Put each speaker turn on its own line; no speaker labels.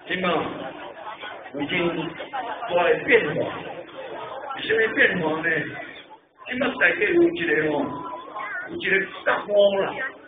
即嘛已经大的变化，是啥物变化呢？即嘛大家有一个吼，有一个觉悟啦。